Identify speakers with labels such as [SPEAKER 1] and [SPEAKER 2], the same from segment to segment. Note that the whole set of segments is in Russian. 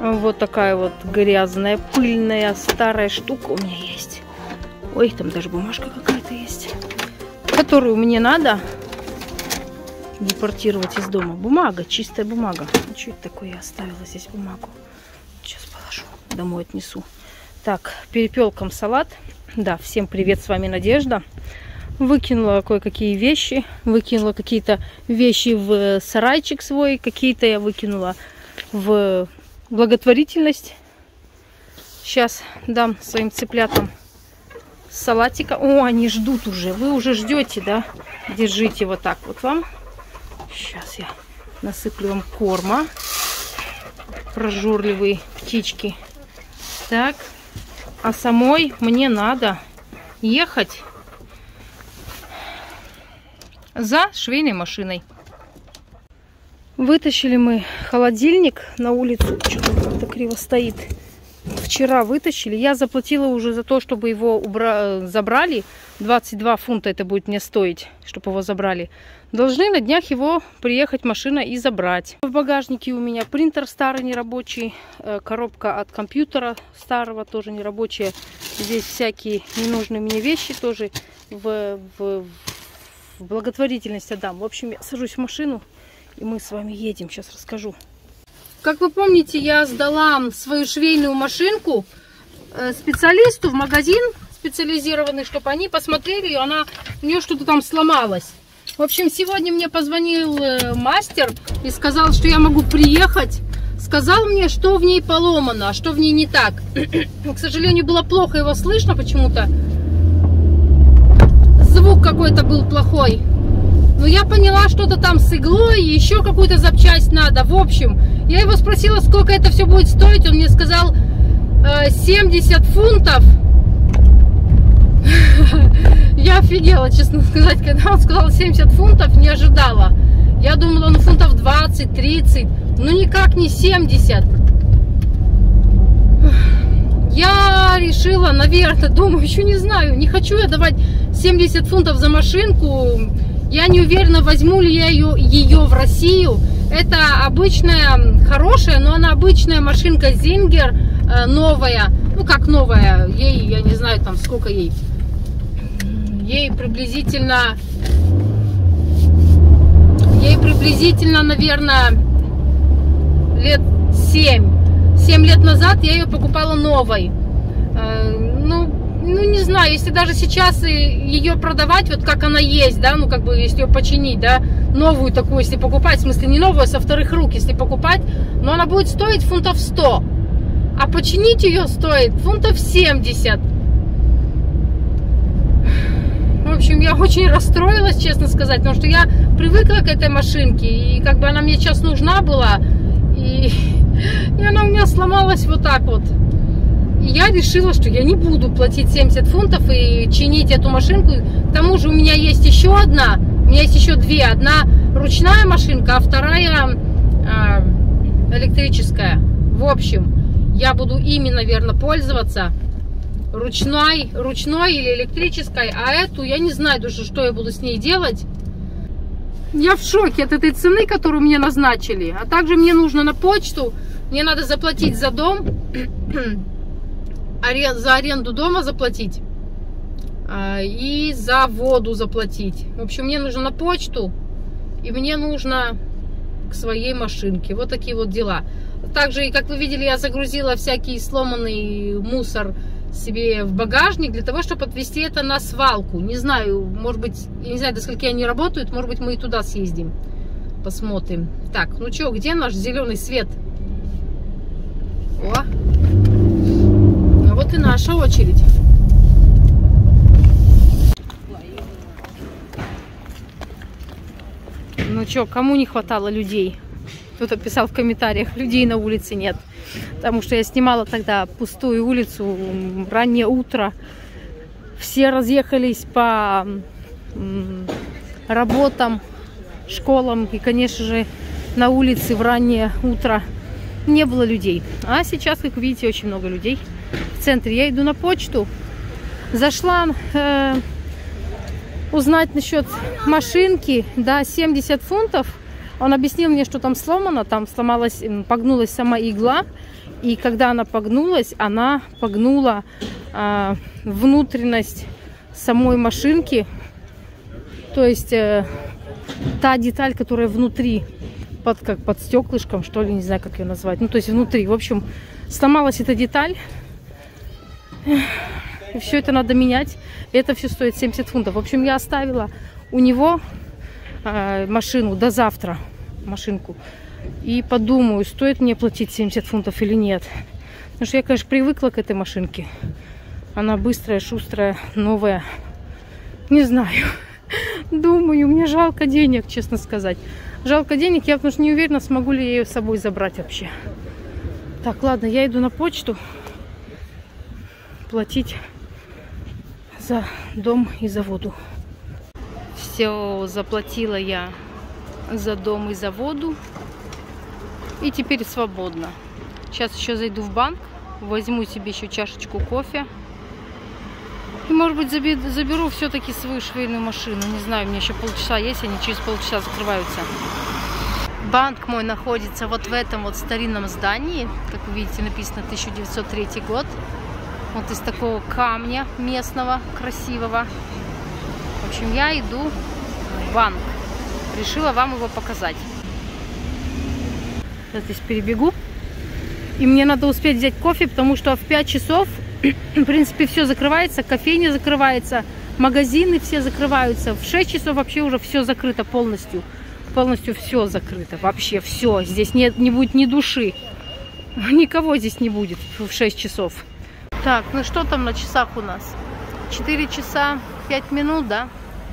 [SPEAKER 1] Вот такая вот грязная, пыльная, старая штука у меня есть. Ой, там даже бумажка какая-то есть, которую мне надо депортировать из дома. Бумага, чистая бумага. Ну, что это такое? Я оставила здесь бумагу. Сейчас положу, домой отнесу. Так, перепелкам салат. Да, всем привет, с вами Надежда. Выкинула кое-какие вещи. Выкинула какие-то вещи в сарайчик свой. Какие-то я выкинула в благотворительность. Сейчас дам своим цыплятам салатика. О, они ждут уже. Вы уже ждете, да? Держите вот так вот вам. Сейчас я насыплю вам корма. Прожорливые птички. Так. А самой мне надо ехать за швейной машиной. Вытащили мы холодильник на улицу. Что-то как-то криво стоит. Вчера вытащили. Я заплатила уже за то, чтобы его забрали. 22 фунта это будет мне стоить, чтобы его забрали. Должны на днях его приехать машина и забрать. В багажнике у меня принтер старый нерабочий. Коробка от компьютера старого тоже нерабочая. Здесь всякие ненужные мне вещи тоже в благотворительность отдам. В общем, я сажусь в машину и мы с вами едем. Сейчас расскажу. Как вы помните, я сдала свою швейную машинку специалисту в магазин специализированный, чтобы они посмотрели, у нее что-то там сломалось. В общем, сегодня мне позвонил мастер и сказал, что я могу приехать. Сказал мне, что в ней поломано, что в ней не так. К сожалению, было плохо его слышно почему-то. Звук какой-то был плохой. Но я поняла, что-то там с иглой, еще какую-то запчасть надо. В общем, я его спросила, сколько это все будет стоить. Он мне сказал 70 фунтов. Я офигела, честно сказать, когда он сказал 70 фунтов, не ожидала. Я думала, он фунтов 20-30, но никак не 70. Я решила, наверное, думаю, еще не знаю, не хочу я давать 70 фунтов за машинку. Я не уверена, возьму ли я ее в Россию. Это обычная, хорошая, но она обычная машинка Зингер, новая. Ну, как новая, ей, я не знаю, там сколько ей. Ей приблизительно, наверное, лет 7. 7 лет назад я ее покупала новой. Ну, не знаю, если даже сейчас ее продавать, вот как она есть, да, ну, как бы, если ее починить, да, новую такую, если покупать, в смысле, не новую, а со вторых рук, если покупать, но она будет стоить фунтов 100, а починить ее стоит фунтов 70. В общем, я очень расстроилась, честно сказать, потому что я привыкла к этой машинке, и как бы она мне сейчас нужна была, и она у меня сломалась вот так вот. И я решила, что я не буду платить 70 фунтов и чинить эту машинку. К тому же у меня есть еще одна, у меня есть еще две. Одна ручная машинка, а вторая электрическая. В общем, я буду ими, наверное, пользоваться. Ручной или электрической. А эту я не знаю даже, что я буду с ней делать. Я в шоке от этой цены, которую мне назначили. А также мне нужно на почту. Мне надо заплатить за дом. За аренду дома заплатить. И за воду заплатить. В общем, мне нужно на почту. И мне нужно к своей машинке. Вот такие вот дела. Также, как вы видели, я загрузила всякий сломанный мусор себе в багажник для того, чтобы отвезти это на свалку. Не знаю, может быть, я не знаю, до скольки они работают, может быть, мы и туда съездим. Посмотрим. Так, ну что, где наш зеленый свет? О! А вот и наша очередь. Ну что, кому не хватало людей? Кто-то писал в комментариях, людей на улице нет. Потому что я снимала тогда пустую улицу, раннее утро. Все разъехались по работам, школам. И, конечно же, на улице в раннее утро не было людей. А сейчас, как видите, очень много людей в центре. Я иду на почту. Зашла узнать насчет машинки. Да, 70 фунтов. Он объяснил мне, что там сломано. Там сломалась, погнулась сама игла. И когда она погнула внутренность самой машинки. То есть та деталь, которая внутри, под стеклышком, что ли, не знаю, как ее назвать. Ну, то есть внутри. В общем, сломалась эта деталь. И все это надо менять. Это все стоит 70 фунтов. В общем, я оставила у него машину до завтра. Машинку. И подумаю, стоит мне платить 70 фунтов или нет. Потому что я, конечно, привыкла к этой машинке. Она быстрая, шустрая, новая. Не знаю. Думаю, мне жалко денег, честно сказать. Жалко денег, я потому что не уверена, смогу ли я ее с собой забрать вообще. Так, ладно, я иду на почту платить за дом и за воду. Все, заплатила я за дом и за воду. И теперь свободно. Сейчас еще зайду в банк, возьму себе еще чашечку кофе. И, может быть, заберу все-таки свою швейную машину. Не знаю, у меня еще полчаса есть, они через полчаса закрываются. Банк мой находится вот в этом вот старинном здании. Как вы видите, написано 1903 год. Вот из такого камня местного, красивого. В общем, я иду в банк. Решила вам его показать. Я здесь перебегу. И мне надо успеть взять кофе, потому что в 5 часов, в принципе, все закрывается. Кофейня закрывается, магазины все закрываются. В 6 часов вообще уже все закрыто полностью. Полностью все закрыто. Вообще все. Здесь не будет ни души. Никого здесь не будет в 6 часов. Так, ну что там на часах у нас? 4 часа 5 минут, да?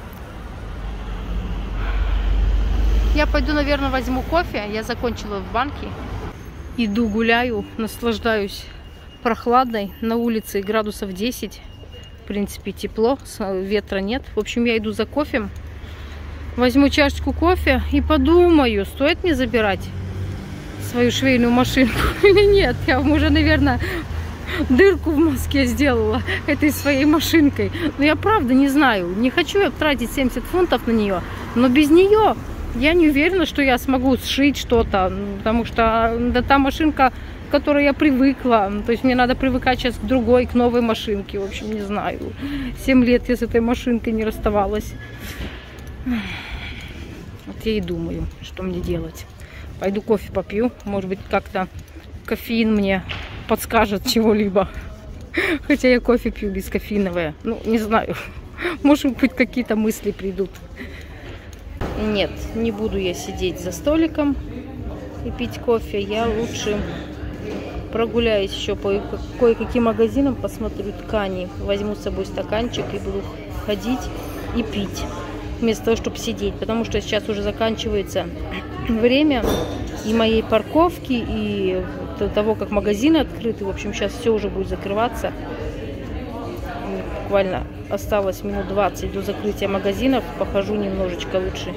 [SPEAKER 1] Я пойду, наверное, возьму кофе. Я закончила в банке. Иду, гуляю, наслаждаюсь прохладной. На улице градусов 10. В принципе, тепло, ветра нет. В общем, я иду за кофе. Возьму чашечку кофе и подумаю, стоит мне забирать свою швейную машинку или нет. Я уже, наверное, дырку в мозге сделала этой своей машинкой. Но я правда не знаю. Не хочу я тратить 70 фунтов на нее. Но без нее я не уверена, что я смогу сшить что-то. Потому что да, та машинка, к которой я привыкла. То есть мне надо привыкать сейчас к другой, к новой машинке. В общем, не знаю. 7 лет я с этой машинкой не расставалась. Вот я и думаю, что мне делать. Пойду кофе попью. Может быть, как-то кофеин мне подскажет чего-либо. Хотя я кофе пью бескофеиновое. Ну, не знаю. Может быть, какие-то мысли придут. Нет, не буду я сидеть за столиком и пить кофе. Я лучше прогуляюсь еще по кое-каким магазинам, посмотрю ткани. Возьму с собой стаканчик и буду ходить и пить. Вместо того, чтобы сидеть. Потому что сейчас уже заканчивается время и моей парковки, и того, как магазины открыты. В общем, сейчас все уже будет закрываться. Буквально осталось минут 20 до закрытия магазинов. Похожу немножечко лучше.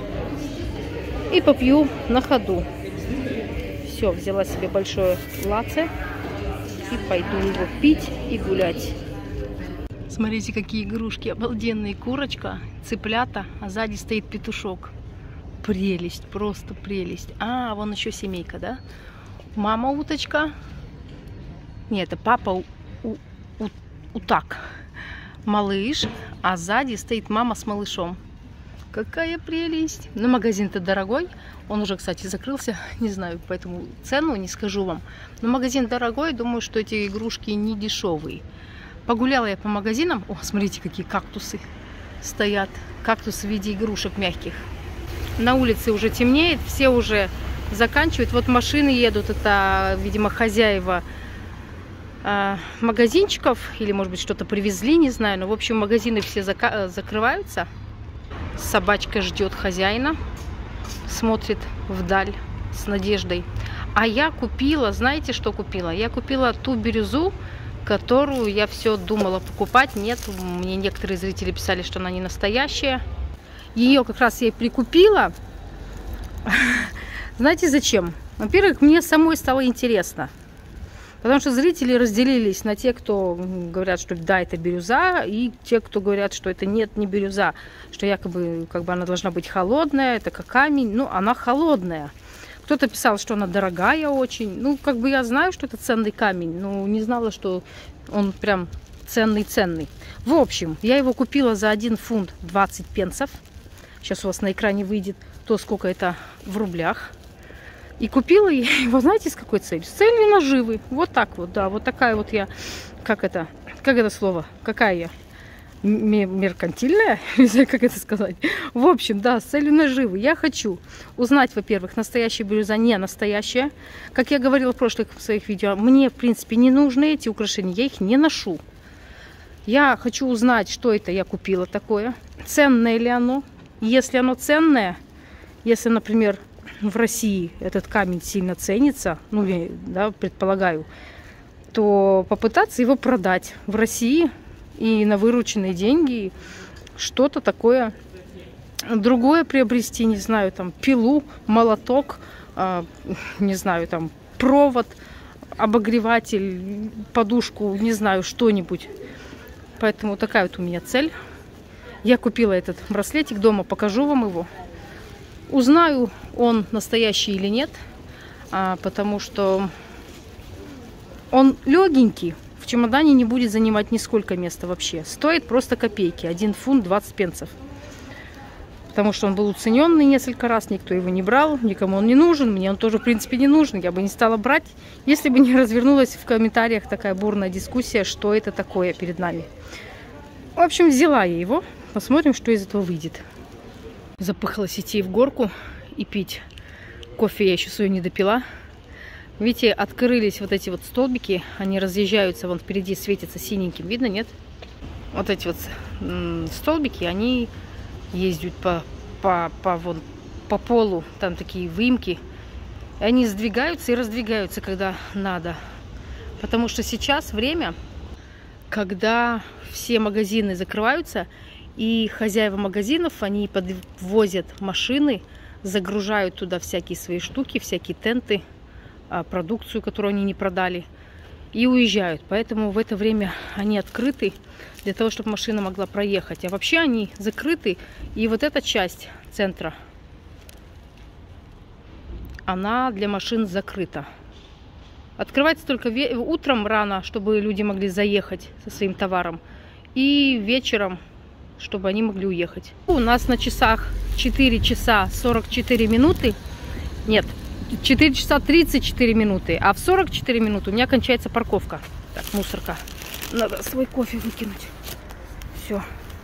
[SPEAKER 1] И попью на ходу. Все, взяла себе большое латте. И пойду его пить и гулять. Смотрите, какие игрушки обалденные. Курочка, цыплята, а сзади стоит петушок. Прелесть, просто прелесть. А, вон еще семейка, да? Мама уточка. Нет, это папа утак. Малыш, а сзади стоит мама с малышом. Какая прелесть. Но магазин-то дорогой. Он уже, кстати, закрылся. Не знаю, поэтому цену не скажу вам. Но магазин дорогой. Думаю, что эти игрушки не дешевые. Погуляла я по магазинам. О, смотрите, какие кактусы стоят. Кактусы в виде игрушек мягких. На улице уже темнеет. Все уже заканчивают. Вот машины едут. Это, видимо, хозяева магазинчиков. Или, может быть, что-то привезли, не знаю. Но, в общем, магазины все закрываются. Собачка ждет хозяина. Смотрит вдаль с надеждой. А я купила, знаете, что купила? Я купила ту бирюзу, которую я все думала покупать. Нет, мне некоторые зрители писали, что она не настоящая. Ее как раз я и прикупила. Знаете, зачем? Во-первых, мне самой стало интересно. Потому что зрители разделились на те, кто говорят, что да, это бирюза, и те, кто говорят, что это нет, не бирюза, что якобы как бы она должна быть холодная, это как камень. Ну, она холодная. Кто-то писал, что она дорогая очень. Ну, как бы я знаю, что это ценный камень, но не знала, что он прям ценный. В общем, я его купила за 1 фунт 20 пенсов. Сейчас у вас на экране выйдет то, сколько это в рублях. И купила его, знаете, с какой целью? С целью наживы. Вот так вот, да. Вот такая вот я, как это слово? Какая я? Меркантильная? Не знаю, как это сказать. В общем, да, с целью наживы. Я хочу узнать, во-первых, настоящая бирюза, не настоящая. Как я говорила в прошлых своих видео, мне, в принципе, не нужны эти украшения. Я их не ношу. Я хочу узнать, что это я купила такое. Ценное ли оно? Если оно ценное, если, например, в России этот камень сильно ценится, ну, я, да, предполагаю, то попытаться его продать в России и на вырученные деньги что-то такое другое приобрести, не знаю, там пилу, молоток, не знаю, там провод, обогреватель, подушку, не знаю, что-нибудь. Поэтому такая вот у меня цель. Я купила этот браслетик, дома покажу вам его. Узнаю, он настоящий или нет, потому что он легенький. В чемодане не будет занимать нисколько места вообще. Стоит просто копейки. 1 фунт 20 пенсов. Потому что он был уцененный несколько раз. Никто его не брал. Никому он не нужен. Мне он тоже, в принципе, не нужен. Я бы не стала брать, если бы не развернулась в комментариях такая бурная дискуссия, что это такое перед нами. В общем, взяла я его. Посмотрим, что из этого выйдет. Запыхалась идти в горку и пить. Кофе я еще свою не допила. Видите, открылись вот эти вот столбики, они разъезжаются, вон впереди светится синеньким, видно, нет? Вот эти вот столбики, они ездят по полу, там такие выемки, и они сдвигаются и раздвигаются, когда надо. Потому что сейчас время, когда все магазины закрываются, и хозяева магазинов, они подвозят машины, загружают туда всякие свои штуки, всякие тенты, продукцию, которую они не продали, и уезжают. Поэтому в это время они открыты для того, чтобы машина могла проехать. А вообще они закрыты. И вот эта часть центра, она для машин закрыта. Открывается только утром рано, чтобы люди могли заехать со своим товаром. И вечером, чтобы они могли уехать. У нас на часах 4 часа 44 минуты. Нет. 4 часа 34 минуты, а в 44 минуты у меня кончается парковка. Так, мусорка. Надо свой кофе выкинуть. Все.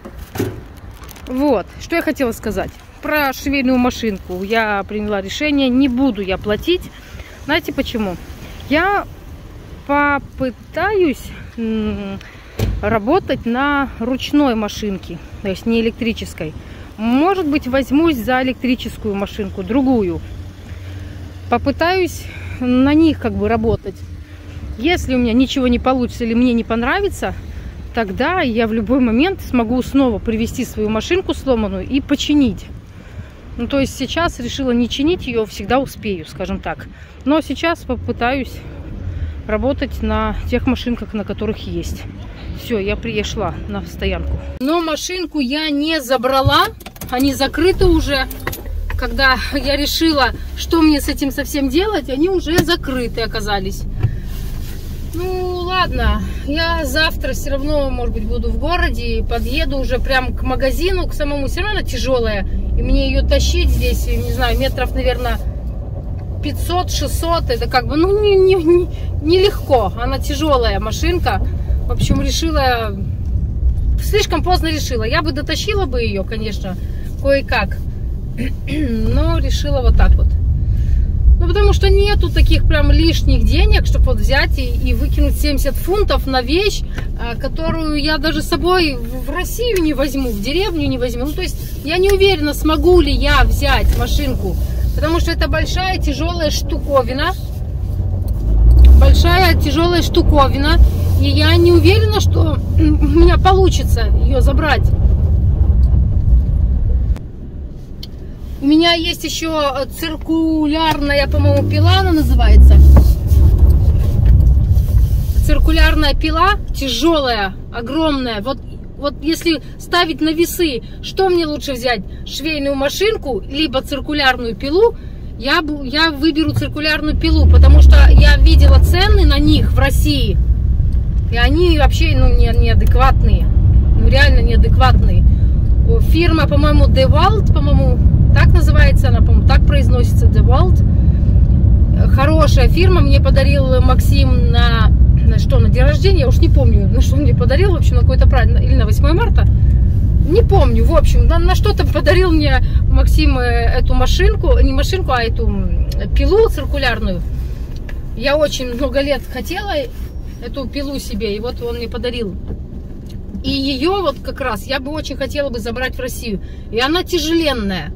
[SPEAKER 1] Вот, что я хотела сказать. Про швейную машинку я приняла решение, не буду я платить. Знаете почему? Я попытаюсь работать на ручной машинке, то есть не электрической. Может быть, возьмусь за электрическую машинку, другую. Попытаюсь на них как бы работать. Если у меня ничего не получится или мне не понравится, тогда я в любой момент смогу снова привезти свою машинку сломанную и починить. Ну, то есть сейчас решила не чинить ее, всегда успею, скажем так. Но сейчас попытаюсь работать на тех машинках, на которых есть. Все, я пришла на стоянку. Но машинку я не забрала, они закрыты уже. Когда я решила, что мне с этим совсем делать, они уже закрыты оказались. Ну, ладно, я завтра все равно, может быть, буду в городе, подъеду уже прям к магазину, к самому, все равно она тяжелая. И мне ее тащить здесь, не знаю, метров, наверное, 500-600, это как бы, ну, нелегко. Она тяжелая машинка. В общем, решила, слишком поздно решила. Я бы дотащила бы ее, конечно, кое-как. Но решила вот так вот. Ну, потому что нету таких прям лишних денег, чтобы вот взять и выкинуть 70 фунтов на вещь, которую я даже с собой в Россию не возьму, в деревню не возьму. Ну, то есть я не уверена, смогу ли я взять машинку, потому что это большая тяжелая штуковина. Большая тяжелая штуковина. И я не уверена, что у меня получится ее забрать. У меня есть еще циркулярная, по-моему, пила она называется. Циркулярная пила, тяжелая, огромная. Вот если ставить на весы, что мне лучше взять? Швейную машинку, либо циркулярную пилу, я выберу циркулярную пилу, потому что я видела цены на них в России, и они вообще неадекватные, реально неадекватные. Фирма, по-моему, DeWalt, по-моему, так называется она, по-моему, так произносится, DeWalt. Хорошая фирма, мне подарил Максим на день рождения, я уж не помню, на что он мне подарил, в общем, на какой-то праздник, или на 8 марта. Не помню, в общем, на что-то подарил мне Максим эту машинку, не машинку, а эту пилу циркулярную. Я очень много лет хотела эту пилу себе, и вот он мне подарил. И ее вот как раз я бы очень хотела бы забрать в Россию. И она тяжеленная.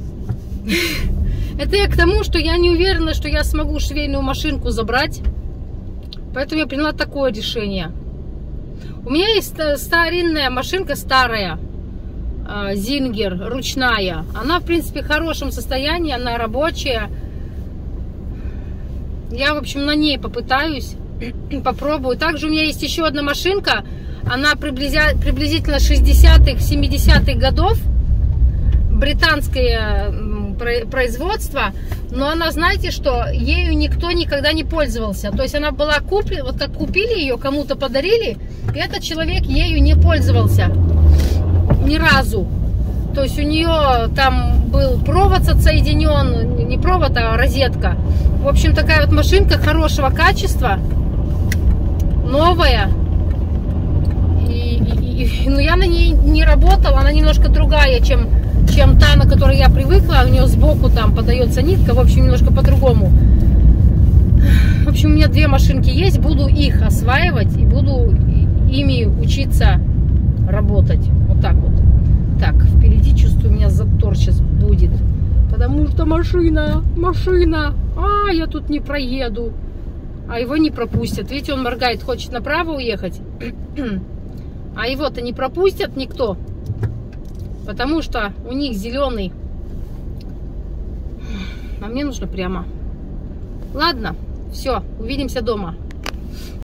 [SPEAKER 1] Это я к тому, что я не уверена, что я смогу швейную машинку забрать. Поэтому я приняла такое решение. У меня есть старинная машинка, старая. Зингер, ручная. Она, в принципе, в хорошем состоянии, она рабочая. Я, в общем, на ней попытаюсь, попробую. Также у меня есть еще одна машинка. Она приблизительно 60-х, 70-х годов. Британское производство. Но она, знаете что, ею никто никогда не пользовался. То есть она была куплена, вот как купили ее, кому-то подарили, и этот человек ею не пользовался. Ни разу. То есть у нее там был провод отсоединен, не провод, а розетка. В общем, такая вот машинка хорошего качества, новая. Но я на ней не работала, она немножко другая, чем та, на которой я привыкла. У нее сбоку там подается нитка, в общем, немножко по-другому. В общем, у меня две машинки есть, буду их осваивать и буду ими учиться работать. Вот так вот. Так, впереди, чувствую, у меня затор сейчас будет. Потому что машина, я тут не проеду. А его не пропустят. Видите, он моргает, хочет направо уехать. А его-то не пропустят никто. Потому что у них зеленый. А мне нужно прямо. Ладно, все, увидимся дома.